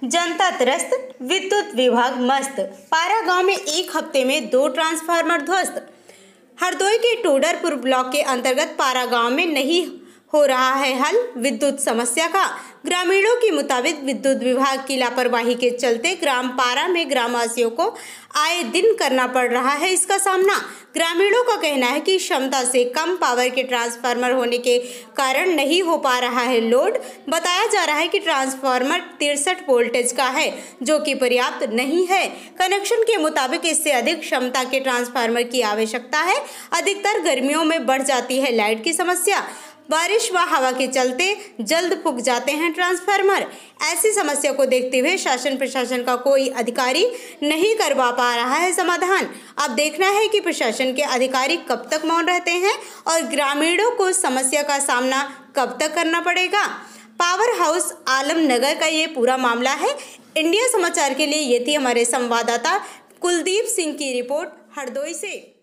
जनता त्रस्त, विद्युत विभाग मस्त। पारा गांव में एक हफ्ते में 2 ट्रांसफार्मर ध्वस्त। हरदोई के टोडरपुर ब्लॉक के अंतर्गत पारा गांव में नहीं हो रहा है हल विद्युत समस्या का। ग्रामीणों के मुताबिक विद्युत विभाग की लापरवाही के चलते ग्राम पारा में ग्रामवासियों को आए दिन करना पड़ रहा है इसका सामना। ग्रामीणों का कहना है कि क्षमता से कम पावर के ट्रांसफार्मर होने के कारण नहीं हो पा रहा है लोड। बताया जा रहा है कि ट्रांसफार्मर 63 वोल्टेज का है जो कि पर्याप्त नहीं है। कनेक्शन के मुताबिक इससे अधिक क्षमता के ट्रांसफार्मर की आवश्यकता है। अधिकतर गर्मियों में बढ़ जाती है लाइट की समस्या। बारिश व हवा के चलते जल्द फूक जाते हैं ट्रांसफार्मर। ऐसी समस्या को देखते हुए शासन प्रशासन का कोई अधिकारी नहीं करवा पा रहा है समाधान। अब देखना है कि प्रशासन के अधिकारी कब तक मौन रहते हैं और ग्रामीणों को समस्या का सामना कब तक करना पड़ेगा। पावर हाउस आलमनगर का ये पूरा मामला है। इंडिया समाचार के लिए ये थी हमारे संवाददाता कुलदीप सिंह की रिपोर्ट हरदोई से।